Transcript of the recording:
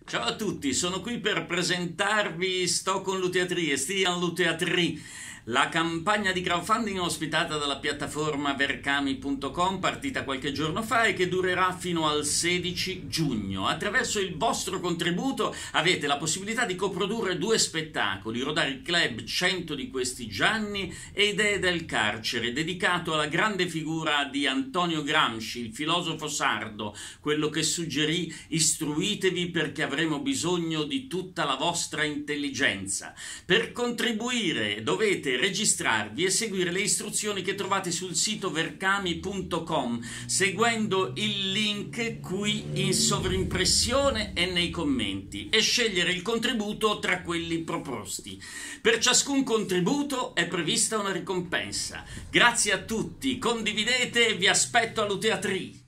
Ciao a tutti, sono qui per presentarvi Sto con Luteatri e Stian Luteatri, la campagna di crowdfunding ospitata dalla piattaforma verkami.com, partita qualche giorno fa e che durerà fino al 16 giugno. Attraverso il vostro contributo avete la possibilità di coprodurre 2 spettacoli: Rodari Club 100 di questi Gianni e Idee del carcere, dedicato alla grande figura di Antonio Gramsci, il filosofo sardo, quello che suggerì: istruitevi perché avremo bisogno di tutta la vostra intelligenza. Per contribuire dovete registrarvi e seguire le istruzioni che trovate sul sito verkami.com seguendo il link qui in sovrimpressione e nei commenti e scegliere il contributo tra quelli proposti. Per ciascun contributo è prevista una ricompensa. Grazie a tutti, condividete e vi aspetto a Luteatri.